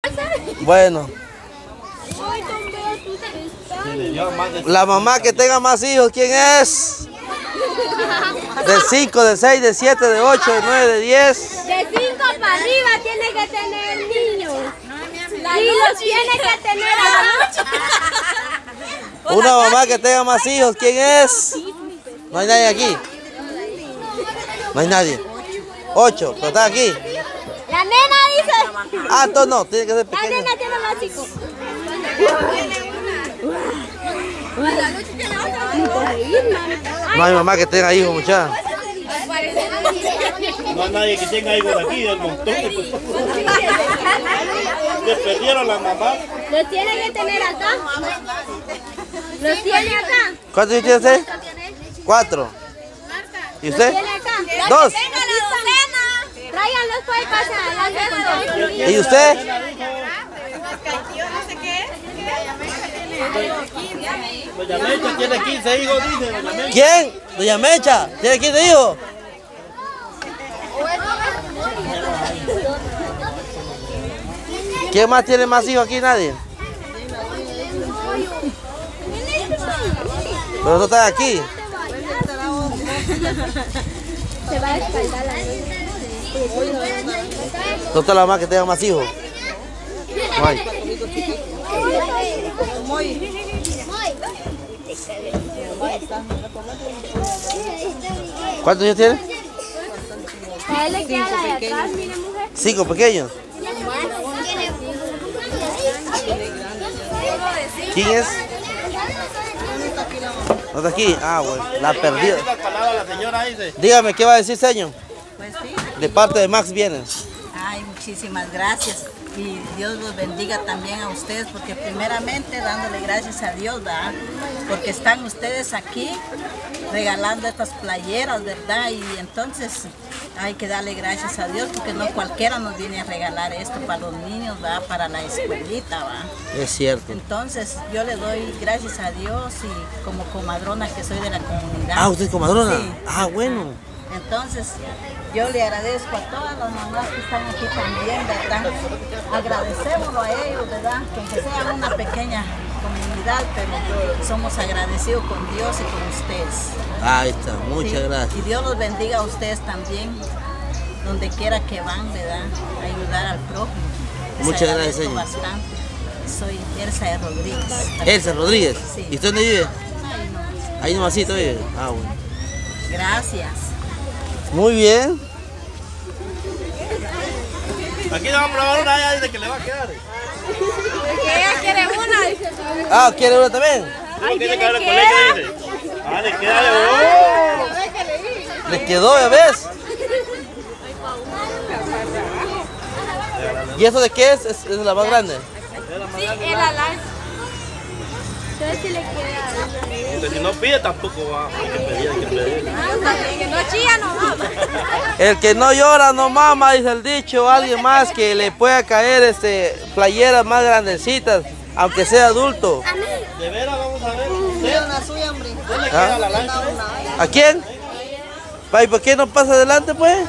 Bueno. La mamá que tenga más hijos, ¿quién es? De 5, de 6, de 7, de 8, de 9, de 10. De 5 para arriba tiene que tener niños. Y los tiene que tener a la noche. Una mamá que tenga más hijos, ¿quién es? No hay nadie aquí. No hay nadie. 8, pero está aquí. La nena dice. Ah, entonces no, tiene que ser La pequeño. nena tiene más hijos. No hay mamá que tenga hijos, muchachos. No hay nadie que tenga hijos de aquí, del montón. Se perdieron las mamás. Los tiene que tener acá. Los tiene acá. ¿Cuántos hijos tiene usted? 4. ¿Y usted? Tiene acá. 2. Tráiganlos pues, pasen adelante con todos sus niños. ¿Y usted? Doña Mecha tiene 15 hijos, dice Doña Mecha. ¿Quién? Doña Mecha. ¿Tiene 15 hijos? ¿Quién más tiene más hijos aquí? Nadie. Pero no están aquí. Se va a espaldar la niña. ¿No está la mamá que tenga más hijos? No hay. ¿Cuántos niños tiene? A él le queda la de atrás, mire mujer. 5 pequeños. ¿Quién es? ¿No está aquí? Ah, bueno, la perdió. Dígame, ¿qué va a decir, señor? Pues sí. De parte de Max viene. Ay, muchísimas gracias. Y Dios los bendiga también a ustedes, porque primeramente dándole gracias a Dios, ¿verdad? Porque están ustedes aquí regalando estas playeras, ¿verdad? Y entonces hay que darle gracias a Dios, porque no cualquiera nos viene a regalar esto para los niños, ¿verdad? Para la escuelita, ¿verdad? Es cierto. Entonces yo le doy gracias a Dios y como comadrona que soy de la comunidad. Ah, ¿usted es comadrona? Sí. Ah, bueno. Entonces, yo le agradezco a todas las mamás que están aquí también, ¿verdad? Agradecémoslo a ellos, ¿verdad? Que aunque sea una pequeña comunidad, pero somos agradecidos con Dios y con ustedes. Ahí está, muchas Sí, gracias. Y Dios los bendiga a ustedes también, donde quiera que van, ¿verdad? A ayudar al prójimo. Les Muchas gracias, agradezco señor. bastante. Soy Elsa de Rodríguez. Elsa Rodríguez. Sí. ¿Y usted dónde vive? Ay, no. Ahí nomasito vive. Ah, bueno. Gracias. Muy bien. Aquí le vamos a probar una, ella dice que le va a quedar. Porque ella quiere una, dice. Ah, ¿quiere una también? ¿Por qué se queda en el colegio, dice? Ah, le queda de Le quedó, ¿ya ves? ¿Y eso de qué es? ¿Es la más grande? Sí, el alarme. Entonces si le queda. Porque si no pide tampoco va. Hay que pedir, hay que pedir. Que no chilla, no mama. El que no llora no mama, dice el dicho. Alguien más que le pueda caer playeras más grandecitas, aunque sea adulto. De veras, vamos a ver. ¿Usted le ¿Ah? queda la lancha? ¿A quién? ¿Y por qué no pasa adelante, pues?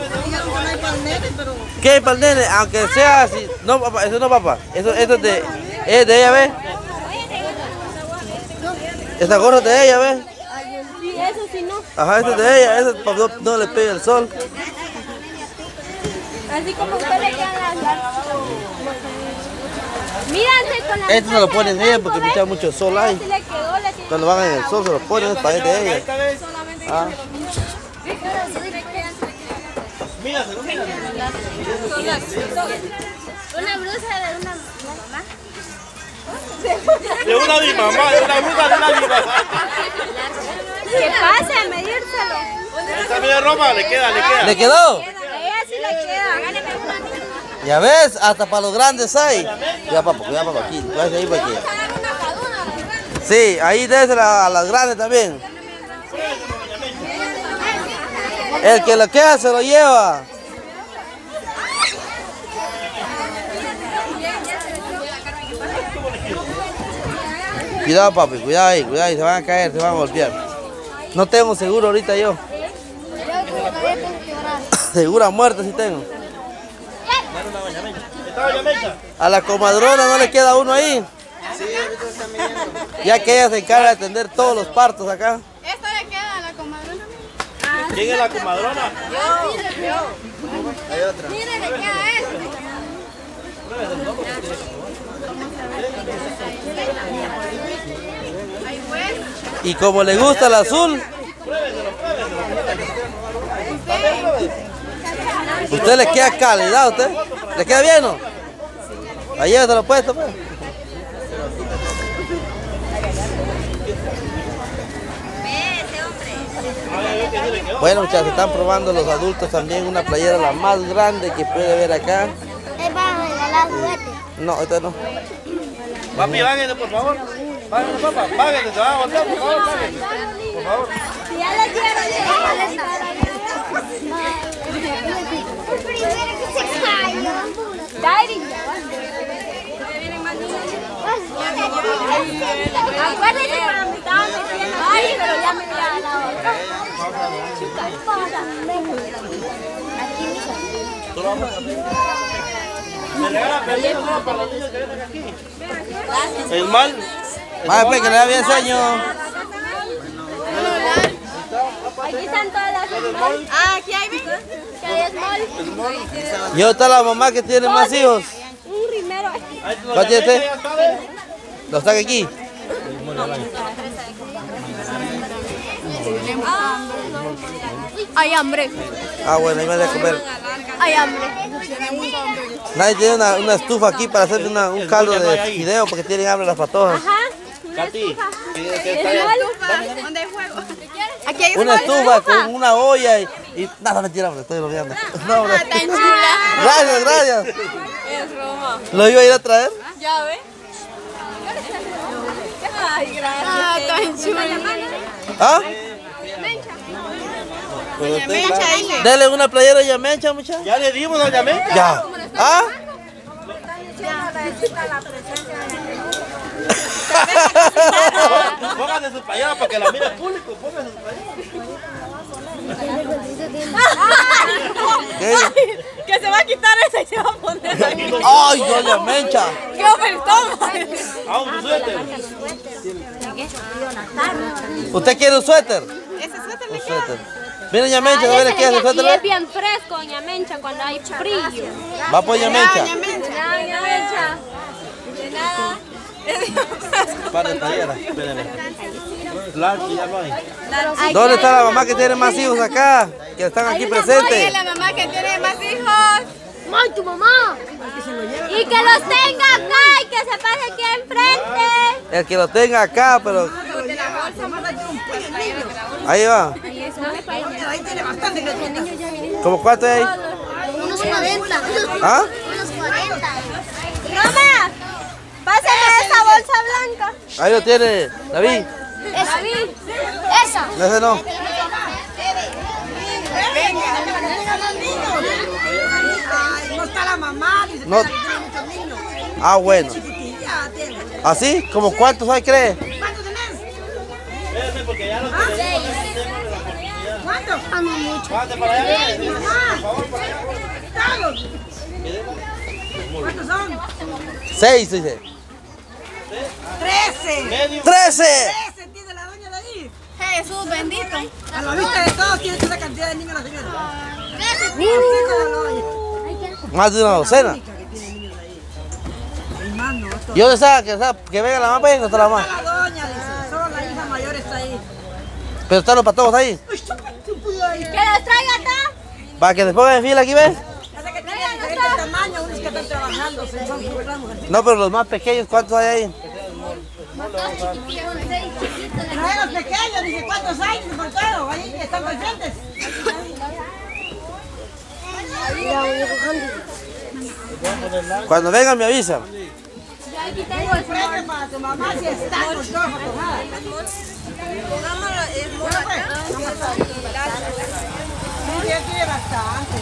¿Qué hay para el nene? Aunque sea así. No, papá, eso no, papá. Eso es de ella, ¿ves? Esta gorra es de ella, ¿ves? Sí, eso sí no. Ajá, esta es de ella. Esa para no le pegue el sol. Así como usted le queda la. Mírense con la. Esto se lo ponen ella porque picha mucho sol ahí. Si le quedó, le tiene. Cuando van en el sol se lo ponen, es para de ella. Ah. Míraselo, míraselo. Una blusa de una mamá. De una mi mamá, de una blusa de una mi mamá. ¿Qué pasa? A medírselo. Esta mía de ropa le queda, le queda. ¿Le quedó? A ella sí le queda. Ya ves, hasta para los grandes hay. Cuidado, papá, aquí. Cuidado ahí para aquí. Sí, ahí debe ser a las grandes también. El que lo queda se lo lleva. Cuidado, papi, cuidado ahí, se van a caer, se van a golpear. No tengo seguro ahorita yo. Segura muerte sí tengo. ¿Está Doña Mecha? A la comadrona no le queda uno ahí. Sí, ahorita están midiendo. Ya que ella se encarga de atender todos los partos acá. ¿Esto le queda a la comadrona? ¿Quién es la comadrona? Hay otra. Mire, le queda este. Y como le gusta el azul, usted le queda calidad, ¿usted? ¿Le queda bien, no? Ahí se lo puesto, pues. Bueno, muchachos, están probando los adultos también una playera la más grande que puede ver acá. Es para regalar juguetes. No, esta no. Papi, báguense, por favor. Báguense, papá. Báguense, se van a voltear, por favor. Báguense. Por favor. Si ya le quiero, acuérdate para mi estaba metiendo ahí, pero ya me queda la otra. Me regalan permiso para los niños que vienen aquí. ¿Es mal? Vaya, pues, que le da bien señor. Aquí están todas las small. Ah, aquí hay, ¿ven? Que hay small. ¿Y dónde está la mamá que tiene más hijos? Un rimero. ¿Cuál tiene usted? ¿Los saca aquí? Hay hambre. Ah, bueno, ahí me voy a comer. Hay hambre. Nadie tiene una estufa aquí para hacer un caldo de fideo porque tienen hambre las patojas. Ajá. Katy, ¿Dónde hay fuego? Aquí hay Una estufa con una olla y nada, mentira, hombre, estoy bromeando. No, hombre. Tan chula. Gracias, gracias. Es broma. ¿Lo iba a ir a traer? Ya ve. Ay, gracias. Ah, tan chula. ¿Ah? Dele una playera a Yamencha, muchachos. ¿Ya le dimos, doña Mencha? Ya. ¿Ah? Pónganse su playera para que la mire el público. Pónganse su playera. ¿Qué? Que se va a quitar esa y se va a poner ahí. ¡Ay, doña Mencha! ¡Qué ofertón! Vamos, su suéter. ¿Usted quiere un suéter? Ese suéter Un suéter. Mira, doña Mencha, a ver, ¿le queda ese Y suéter? es bien fresco, doña Mencha, cuando hay frío. Va por doña Mencha. Doña Mencha. De nada. Par de playera. Espérenme. Claro, que ya no hay. ¿Dónde está la mamá que tiene más hijos acá? Que están aquí presentes. La mamá que tiene más hijos. ¡Ay, tu mamá! Y que los tenga acá y que se pase aquí enfrente. El que lo tenga acá, pero... Ahí va. ¿Cómo cuánto hay? Unos 40. ¿Ah? Unos 40. Roma, pásame esa bolsa blanca. Ahí lo tiene, David. Esa. Ese no. No está la mamá, dice No. que tiene muchos niños. Ah, bueno. Chiquitilla tiene. ¿Así? ¿Como cuántos hay, cree? ¿Cuántos tenés? Espérenme porque ya no ¿Cuántos? Pásate para allá. Mamá. ¿Todos? ¿Cuántos son? 6, dice. 13. Medio. 13. 13, dice la doña de ahí. Jesús bendito. A la vista de todos tiene esa cantidad de niños la señora. Gracias. Así como la doña. Más de una docena. Hermano, esto. ¿Y dónde está? Que venga la mamá, pues, no está la mamá. Está la doña, dice. Solo la hija mayor está ahí. Pero están los patojos ahí. Que los traiga acá. Para que se pongan en fila aquí, ¿ves? Hace que tiene diferentes tamaños, unos que están trabajando, se son compramos. No, pero los más pequeños, ¿cuántos hay ahí? Trae los pequeños, dice, ¿cuántos hay? Dice, por todo, ahí están presentes. Cuando vengan me avisan. Aquí tengo el Premio para tu mamá si está con todas patojadas. Sí, ya tiene bastante.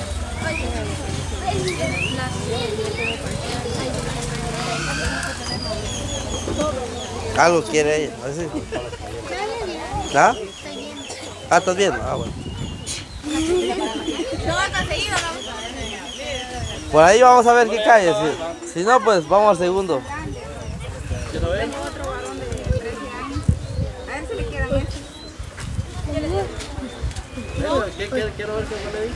Algo quiere ella. A ver si. ¿Ah? Ah, ¿estás viendo? Ah, bueno. No va a conseguir, ¿no? Por ahí vamos a ver qué cae. Sí. Si no, pues vamos al segundo. ¿Quiero ver? Quiero ver qué le di.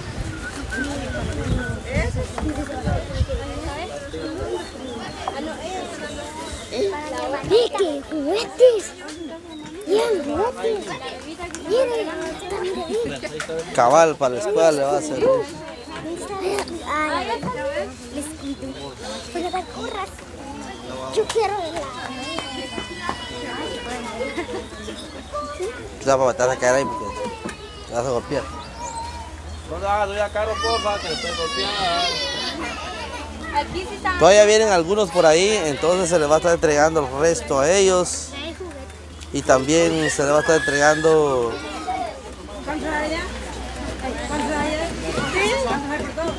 ¿Qué juguetes? Miren, juguetes. Miren, Cabal para la escuela le va a servir. ay, les cuento. Pero te corras. Yo quiero verla. Te vas a caer ahí porque te vas a golpear. No le hagas doy a Caro, porfa, que le estoy golpeando. Aquí sí está. Todavía vienen algunos por ahí, entonces se les va a estar entregando el resto a ellos. Y también se les va a estar entregando... ¿Cuántos hay allá? ¿Cuántos hay allá? ¿Cuántos hay por todo?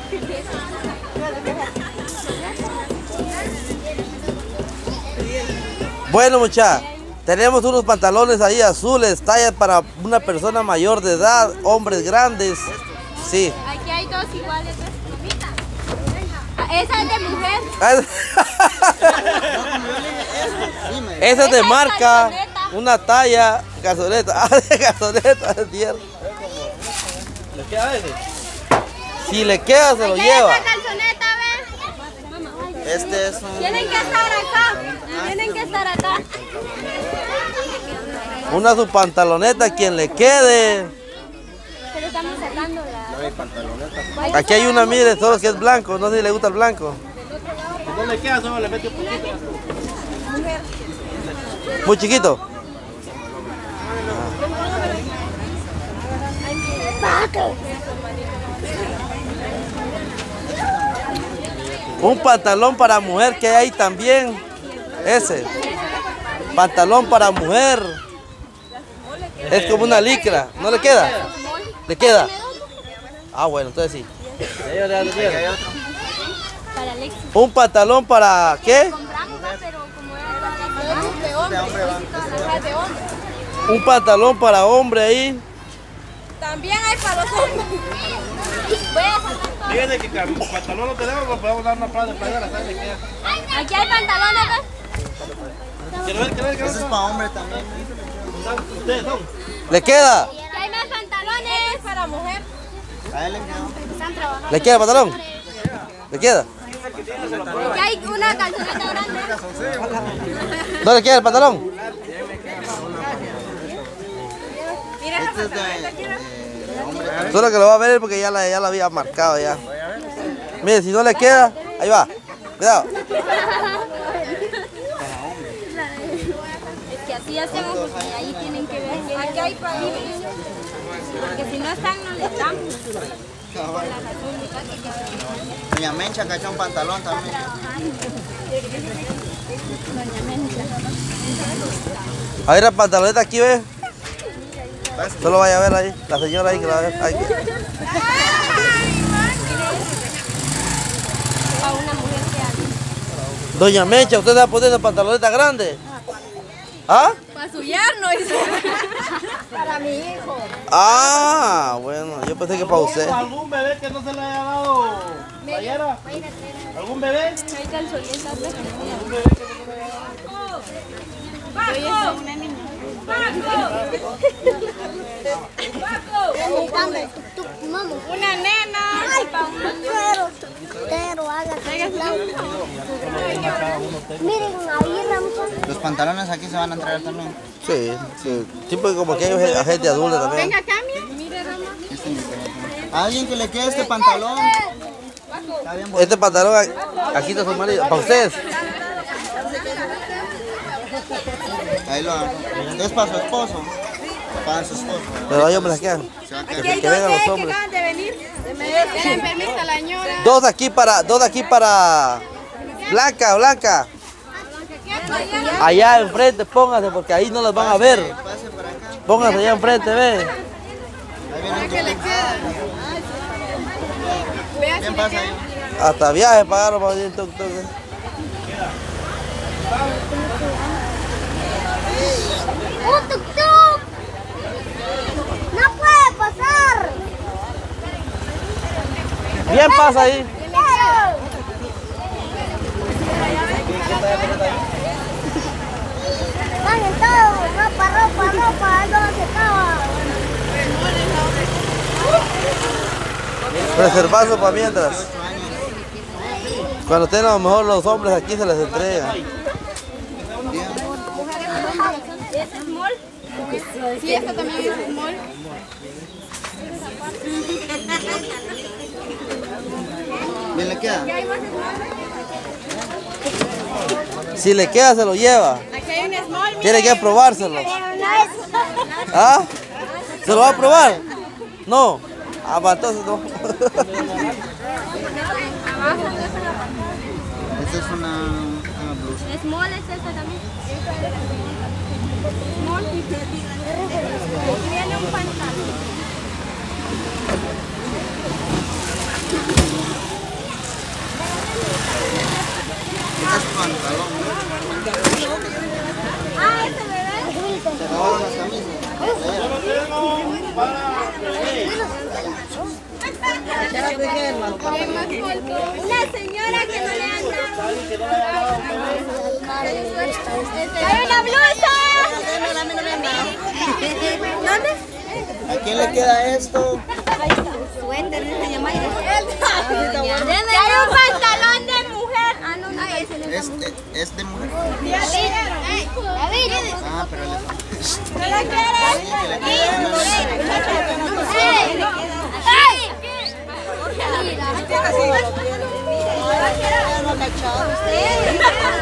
Bueno, muchachos, tenemos unos pantalones ahí azules, talla para una persona mayor de edad, hombres grandes. Sí. Aquí hay dos iguales. Esa es de mujer. Esa es de marca, una talla, gasoleta. Ah, de gasoleta, es cierto. ¿Le queda ese? Si le queda, se lo Aquí lleva. hay otra calzoneta, ¿ves? Este es un... Tienen que estar acá. Tienen que estar acá. Una su pantaloneta, quien le quede. Pero estamos sacando la... Aquí hay una, mire, solo que es blanco, no sé si le gusta el blanco. Si no le queda, solo le mete un poquito. Muy chiquito. Un pantalón para mujer que hay ahí también. Ese. Pantalón para mujer. Es como una licra. ¿No le queda? ¿Le queda? Ah, bueno, entonces sí. Para Alexis. Un pantalón para ¿qué? Compramos, pero como era de hombre. De hombre. Un pantalón para hombre ahí. También hay para los hombres. Voy a sacar todo. Fíjense que el pantalón lo tenemos, pero podemos dar una plaza de playera, ¿sabes? Aquí hay pantalones, ¿ves? Quiero ver. Ese es para hombre también. ¿Ustedes son? ¿Le queda? Aquí hay más pantalones para mujer. Están trabajando. ¿Le queda el pantalón? ¿Le queda? Aquí hay una calzoneta grande. ¿No le queda el pantalón? Mira la pantaloneta, quiero. Solo que lo va a ver porque ya la había marcado ya. Mire, si no le queda, ahí va. Cuidado. Es que así hacemos porque ahí tienen que ver. Aquí hay para mí. Porque si no están, no les damos. Doña Mencha cachó un pantalón también. A ver la pantaloneta aquí, ve. Solo vaya a ver ahí, la señora ahí que la ve. Ahí. A una mujer que hace. Doña Mecha, ¿usted se va a poner esa pantaloneta grande? ¿Ah? Para su yerno. Para mi hijo. Ah, bueno, yo pensé que para usted. ¿Algún bebé que no se le haya dado playera? ¿Algún bebé? Hay calzonetas. Una nena. Pero hágase. Miren, ahí Los pantalones aquí se van a entregar también. Sí, sí. Sí, porque como que hay gente adulta también. Venga, Cami. Mire, Rama. ¿A alguien que le quede este pantalón? Está bien, Este pantalón aquí está su marido. Para ustedes. ahí lo hago. Es para su esposo. Para su esposo. Pero hay hombres que quedan. Se va a Aquí quedar. hay Que dos vengan los que hombres. acaban de venir. Tienen permiso a la señora. Dos aquí para Blanca. Allá enfrente, póngase, porque ahí no las van a ver. Pase para acá. Póngase allá enfrente, ve. Ahí viene el ¿Quién pasa ahí? Hasta viaje pagaron para venir tuk-tuk. ¡Un tuk-tuk! ¡No puede pasar! Bien pasa ahí. Reservazo para mientras. Cuando estén a lo mejor los hombres aquí se les entrega. ¿Es small? Sí, esta también es small. ¿Bien le queda? Si le queda se lo lleva. Aquí hay un small. Tiene que probárselo. ¿Ah? ¿Se lo va a probar? No. Ah, va, entonces no. Esta es una blusa. Small es esta también. Small. Y viene un pantalón. Es pantalón. Ah, ese bebé. Se acabaron las camisas. Una señora que no le han dado. ¡Hay una blusa! ¿Dónde? ¿A quién le queda esto? Suéter, dice Yamaira. Hay un pantalón de mujer. Ah, no, no. ¿Es de mujer? David. Ah, pero le ¿No la quieres? ¡Ay!